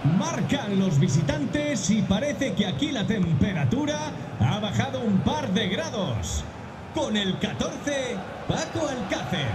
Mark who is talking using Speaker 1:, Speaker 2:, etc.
Speaker 1: Marcan los visitantes y parece que aquí la temperatura ha bajado un par de grados. Con el 14, Paco Alcácer.